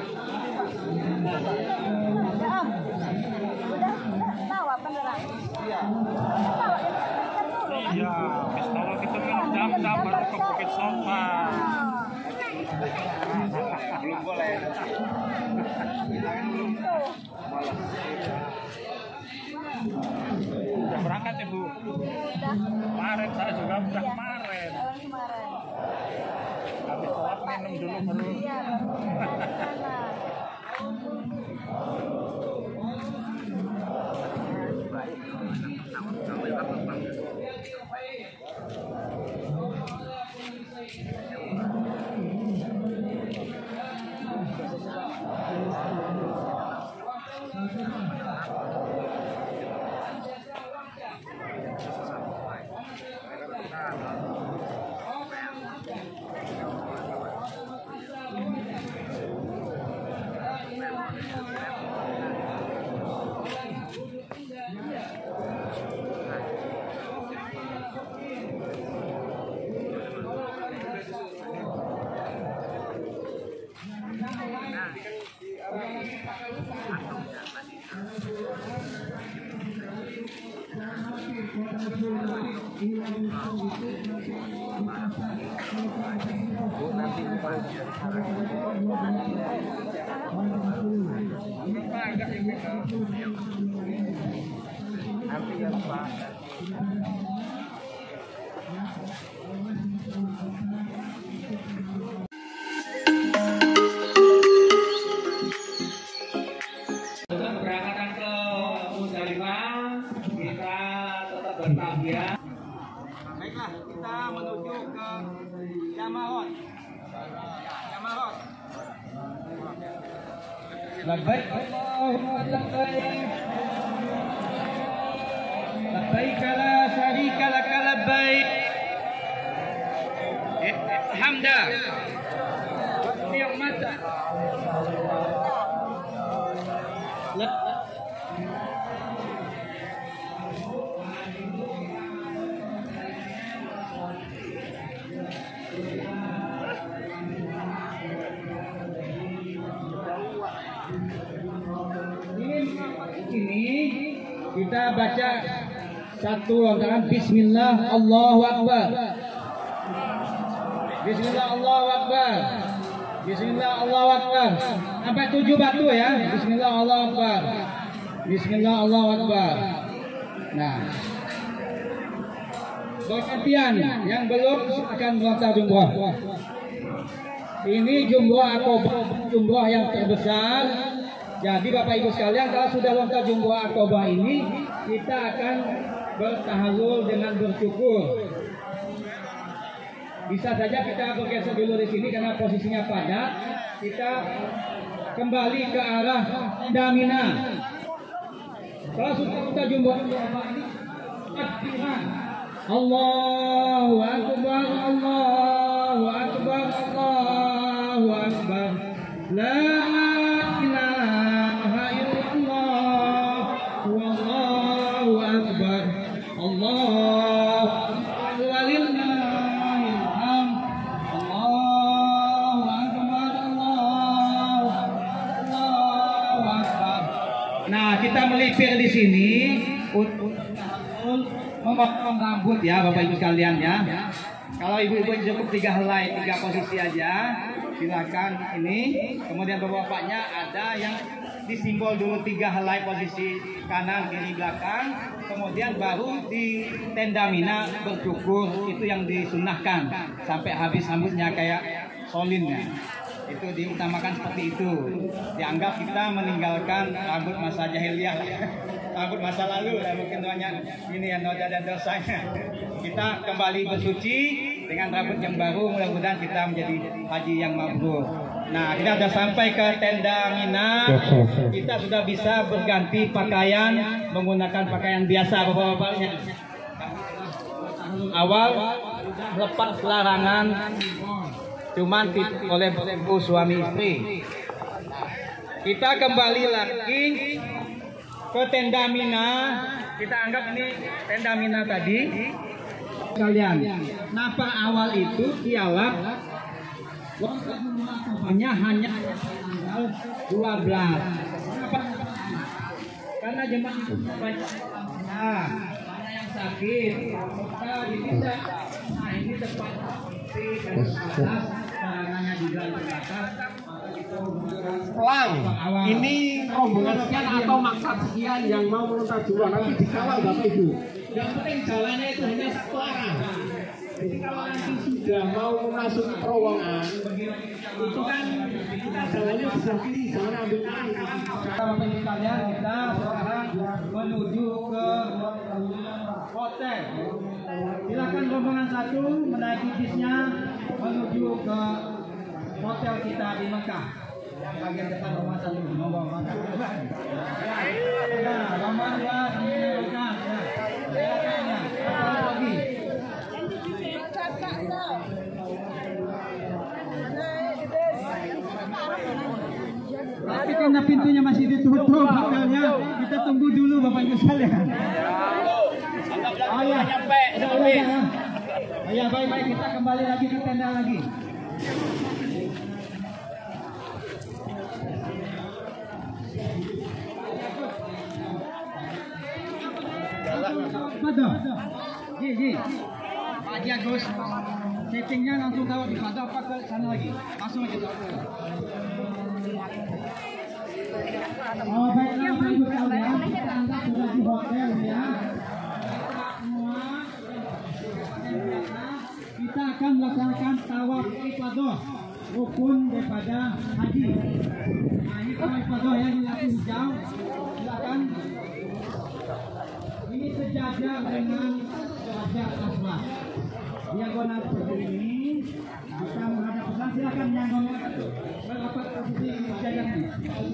Tawa beneran. Iya, kalau kita minum jam-jam baru ke Bukit Sofa. Belum boleh. Udah berangkat ya, Bu? Kemarin saya juga udah kemarin. Habis sholat minum dulu baru. Iya, Nanti ya Pak. Berangkatan ke Musdalifah, kita tetap bertabiat. Baiklah, kita menuju ke Jamarot. Jamarot. Labbaik Allahumma labbaik. Labbaik la syarika lak labbaik. Hamda. Ni'mata. Ini kita baca satu rakaat Bismillah Allahu Akbar. Bismillah Allahu Akbar. Bismillah Allahu Akbar. Sampai 7 batu ya. Bismillah Allahu Akbar. Bismillah Allahu Akbar. Nah, bergantian yang belum akan melontar jumroh. Ini jumroh akobah, jumroh yang terbesar. Jadi Bapak Ibu sekalian, kalau sudah lontar jumroh akobah ini, kita akan bertahalul dengan bersyukur. Bisa saja kita bergeser dulu di sini karena posisinya padat. Kita kembali ke arah Damina. Kalau sudah lontar jumroh akobah ini, takbiran. Allahu Akbar, Allahu Akbar, Allahu Akbar. La ilaha illallah, wallahu akbar. Allahu akbar walillahil hamd. Allahu akbar, Allahu akbar. Nah, kita melipir di sini untuk memotong rambut ya Bapak Ibu sekalian ya. Kalau ibu-ibu cukup 3 helai, 3 posisi aja. Silakan ini. Kemudian bapak-bapaknya ada yang disimbol dulu 3 helai posisi kanan, kiri, belakang. Kemudian baru di tenda Mina bercukur, itu yang disunahkan sampai habis rambutnya kayak solinnya. Itu diutamakan seperti itu. Dianggap kita meninggalkan rambut masa jahiliyah, rambut masa lalu lah, mungkin banyak ini yang noda dan dosanya. Kita kembali bersuci dengan rambut yang baru, mudah-mudahan kita menjadi haji yang mabrur. Nah, kita sudah sampai ke tenda Mina. Kita sudah bisa berganti pakaian menggunakan pakaian biasa bapak-bapaknya. Awal lepas larangan cuman oleh ibu suami istri. Kita kembali lagi ke tenda Mina. Kita anggap ini tenda Mina tadi. Kalian, napa awal itu ialah hanya 12. Karena jemaah itu banyak yang sakit, maka bisa. Nah ini tepat dan atas caranya di dalam atas. Lang, ini rombongan sekian atau maksud sekian yang mau menuntas jiwa nanti dikawal Bapak Ibu. Yang penting jalannya itu hanya satu arah. Jadi kalau nanti sudah mau memasuki terowongan, itu kan kita jalannya bisa kiri, jangan ambil kanan. Bapak Ibu sekalian, kita sekarang menuju ke hotel. Silakan rombongan 1 menaiki bisnya menuju ke hotel kita di Mekah. Yang bagian depan rombongan 1 mau bawa makan. Nah, rombongan 2 di Mekah. Silakan ya. Satu lagi. Tapi karena pintunya masih ditutup hotelnya, kita tunggu dulu Bapak Ibu sekalian. Oh ya, ya baik-baik, kita kembali lagi ke tenda lagi. Betul. Ji. Pak Agus, settingnya langsung taruh di mana apa ke sana lagi? Langsung aja taruh. Oh baiklah Bapak Ibu sekalian, kita anggap sudah di hotel ya. Kita akan melaksanakan tawaf ifadah, rukun daripada haji. Nah ini tawaf ifadah ya, ini lampu hijau. Silakan. Ini sejajar dengan Hajar Aswad. Diagonal seperti ini. Kita menghadap ke sana. Silakan menyanggongnya. Merapat posisi sejajar ini.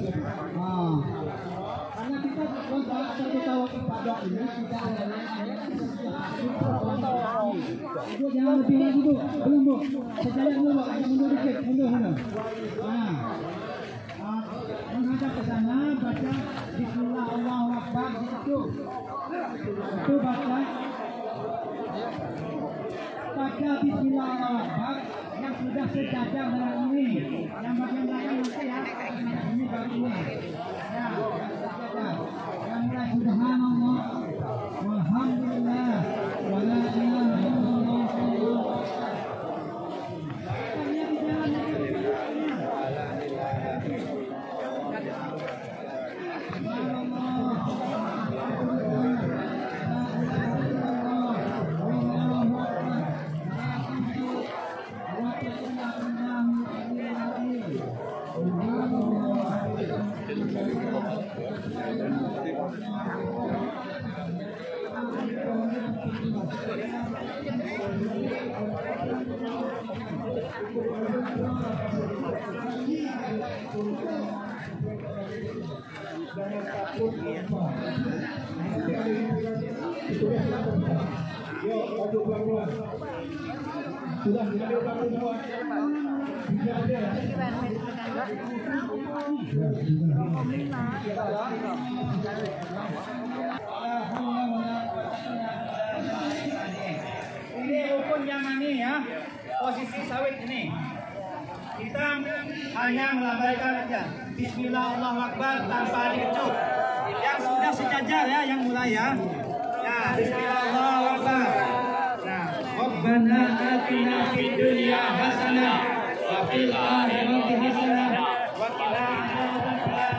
Karena kita satu tawaf ifadah ini tidak ada. Bu, jangan lebih lagi Bu, belum Bu. Sejajar dulu Bu, agak mundur dikit, mundur. Nah, menghadap ke sana, baca Bismillah Allahu Akbar di situ. Itu baca Bismillah Allahu Akbar yang sudah sejajar dengan ini. Yang bagian belakang nanti ya. Ini baru ini. Ya, sejajar. Yang mulai subhanallah, walhamdulillah, wala ilaha illallah. Ini rukun yang ini ya, posisi sawit ini. Kita hanya melambaikan aja Bismillah Allahu Akbar tanpa dikecup. Yang sudah sejajar ya, yang mulai ya. Ya, Bismillah Allahu Akbar. Nah, Rabbana atina fid dunya hasanah wa fil akhirati hasanah wa qina adzabannar.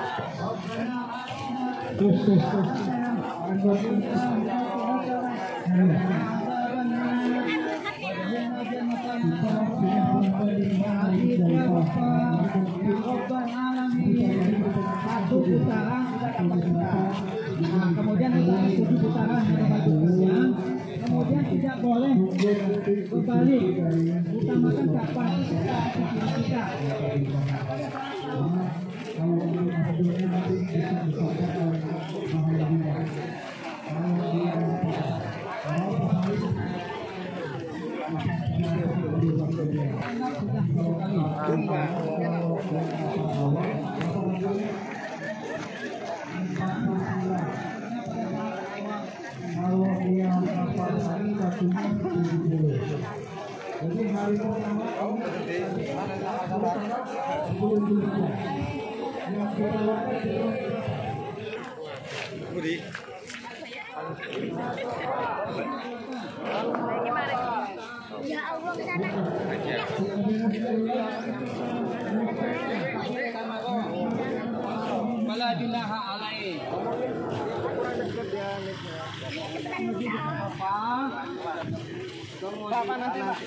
Satu putaran kita katakan. Nah, kemudian kita 7 putaran kemudian tidak boleh berbalik, utamakan kapan kita. Jadi hari pertama Ya Allah ke sana. Wala junaha alaihi. Apa nanti Pak?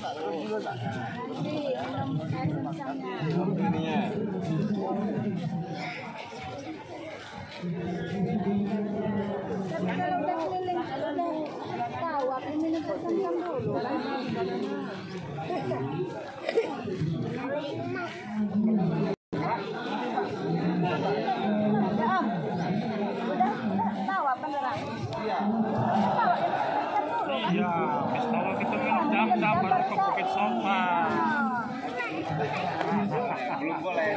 Tapi kalau udah keliling, udah tahu aku minum kencang dulu. Udah tahu apa beneran? Iya, habis tahu kita minum jam-jam baru ke Bukit Sompang. Belum boleh.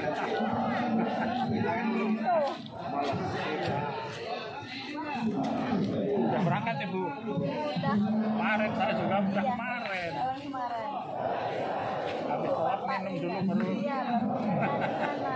Udah berangkat Ibu? Kemarin saya juga udah kemarin. Kemarin. Habis sholat minum dulu baru. Iya, baru ke sana.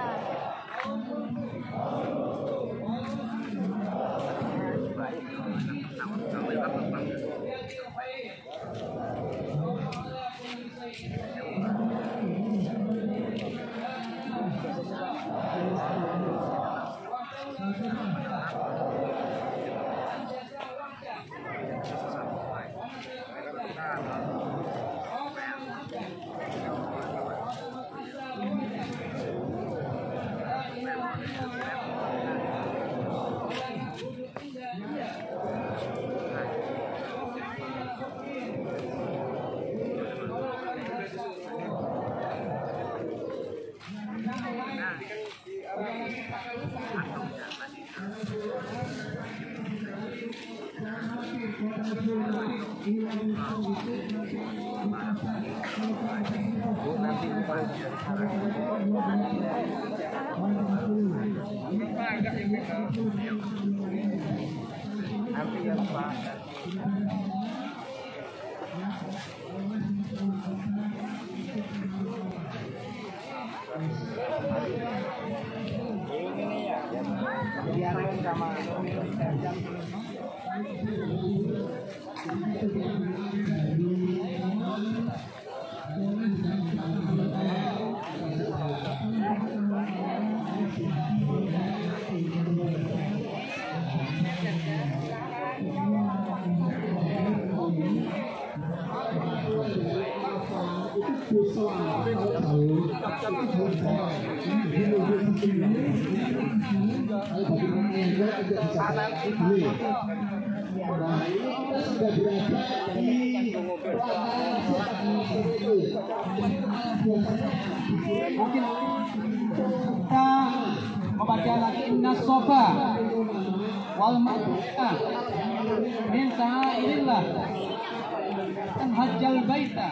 Mungkin kita membaca lagi inna sofa wal marwa min sa'airillah kan hajjal baita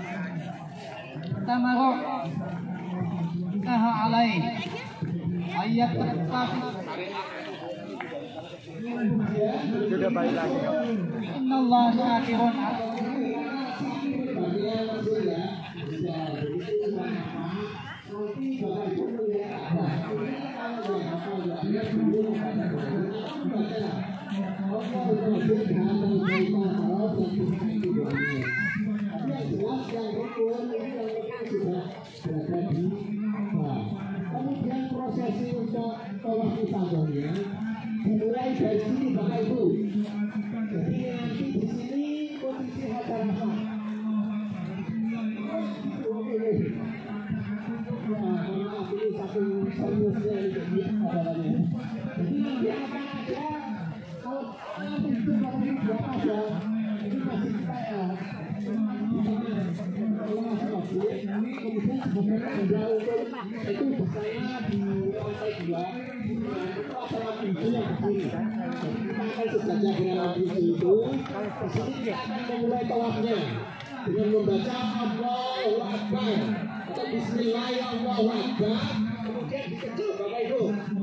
tamaro naha alai ayat terpapi Sudah balik lagi. innallaha syakirun Kemudian prosesi untuk tawaf ifadah dimulai dari sini Bapak Ibu. Jadi nanti di sini posisi Hajar Aswad. Maaf ini saking seriusnya ini acaranya. Jadi nanti akan ada kalau nanti itu Bapak Ibu berapa aja ini masih kita ya. Kemudian sebenarnya ada untuk itu biasanya di lantai 2 itu ada pintu yang kecil. Jadi kita akan sejajar dengan pintu itu. Di sini kita mulai tawafnya dengan membaca Allahu Akbar atau Bismillahirrahmanirrahim. Kemudian dikejut Bapak Ibu.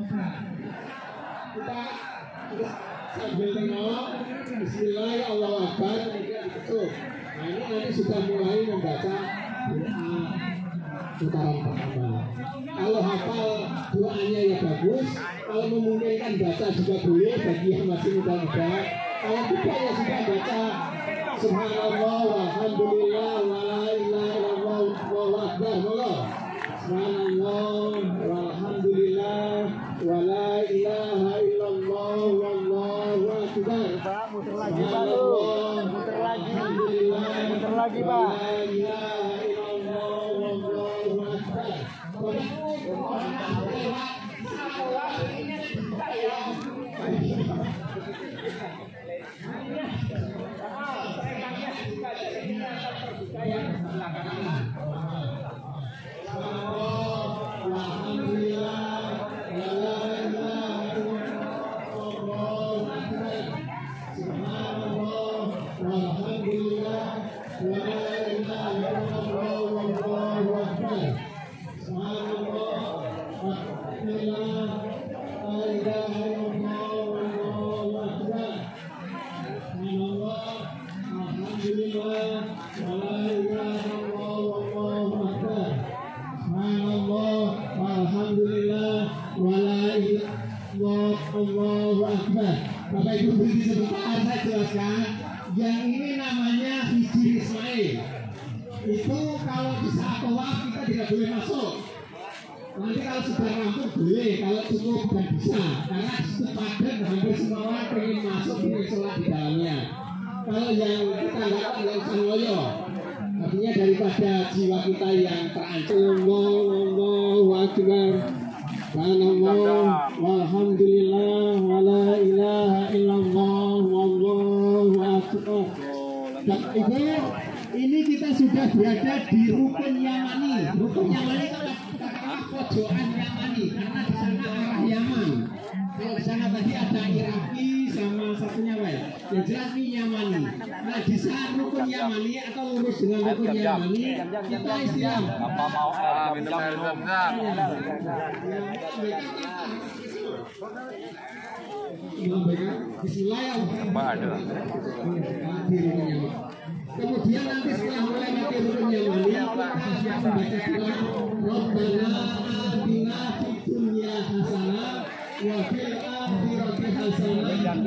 Kita sambil tengok Bismillahirrahmanirrahim kemudian dikejut. Nah ini nanti sudah mulai membaca doa putaran pertama. Kalau hafal doanya ya bagus. bagus. Kalau memungkinkan baca juga boleh bagi yang masih muda-muda. Kalau tidak ya sudah baca subhanallah walhamdulillah wala ilaha illallah wallahu akbar. Subhanallah walhamdulillah wala ilaha illallah wallahu akbar. Muter lagi Pak, muter lagi. Muter lagi Pak. Bapak Ibu beri sebentar saya jelaskan. Yang ini namanya hijri Ismail. Itu kalau bisa tawaf kita tidak boleh masuk. Nanti kalau sudah rampung boleh, kalau cukup dan bisa. Karena itu padat hampir semua orang pengen masuk ingin sholat di dalamnya. Kalau yang kita nggak usah ngoyo. Artinya daripada jiwa kita yang terancam. Allahu Akbar. Subhanallah walhamdulillah wala ilaha illallah wallahu akbar. Bapak Ibu, ini kita sudah berada di rukun Yamani. Rukun Yamani itu adalah pojokan Yamani karena di sana arah Yaman. Kalau di sana tadi ada Iraki sama satunya apa ya? Yang jelas ini Yamani. Nah di saat rukun Yamani atau lurus dengan rukun Yamani kita istilah Apa mau minum air zam-zam? Kemudian nanti setelah melewati rukun Yamani kita siap membaca doa Rabbana atina fid dunya hasanah wa fil akhirati hasanah wa qina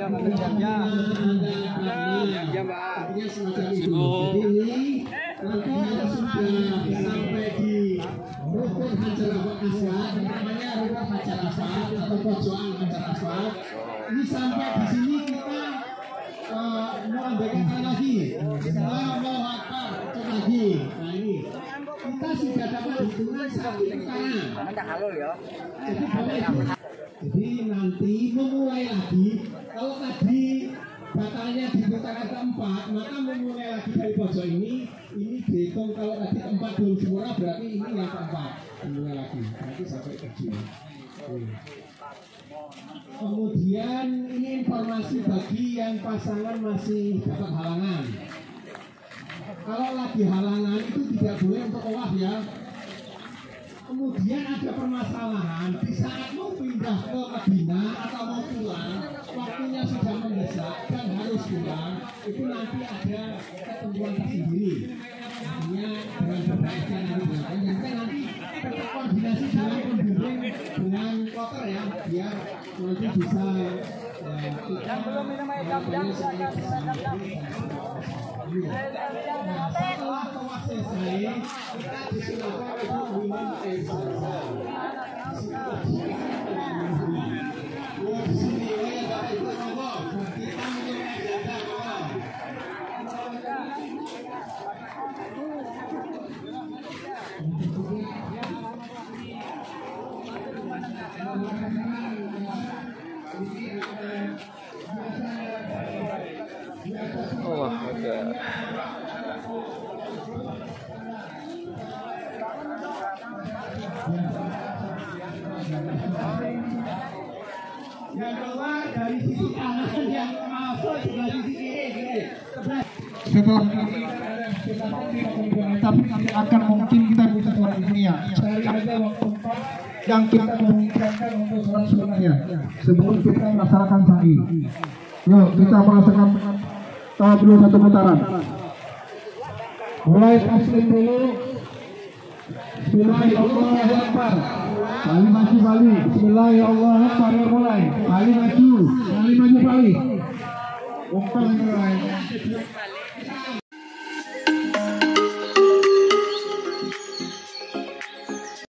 adzabannar. Artinya semacam itu. Ini nanti kalau sudah sampai di rukun Hajar Aswad, namanya rukun Hajar Aswad atau pojokan Hajar Aswad. Ini sampai di sini kita melambaikan lagi. Allahu Akbar, cek lagi. Nah ini kita sudah dapat hitungan 1 putaran. Jadi boleh. Jadi nanti memulai lagi. Kalau tadi batalnya di putaran keempat, maka memulai lagi dari pojok ini dihitung kalau tadi keempat belum sempurna berarti ini yang keempat. Memulai lagi. Berarti sampai 7. Kemudian ini informasi bagi yang pasangan masih dapat halangan. Kalau lagi halangan itu tidak boleh untuk tawaf ya. Kemudian ada permasalahan di saat mau pindah ke Madinah atau mau pulang, waktunya sudah mendesak dan harus pulang, itu nanti ada ketentuan tersendiri. Artinya dengan berbaiknya nanti koordinasi dengan pembimbing dengan kloter ya, biar nanti bisa Yang belum minum air zam-zam silakan zam-zam. Nah, setelah tawaf selesai, kita disilakan untuk minum air zam-zam. Di sini, Bapak Ibu ngomong, kita minum air zam-zam. Oh, okay. Yang keluar dari sisi kanan, yang masuk sebelah sisi kiri. Setelah tapi nanti akan mungkin kita bisa sholat di sini ya. Cari aja waktu yang kita memungkinkan untuk sholat sunnahnya sebelum kita melaksanakan sa'i. Yuk kita melaksanakan tahap dulu 1 putaran. Mulai taslim dulu. Bismillahirrahmanirrahim. Bali maju Bali. Bismillahirrahmanirrahim. Mulai. Bali maju. Bali maju Bali. Umpan mulai.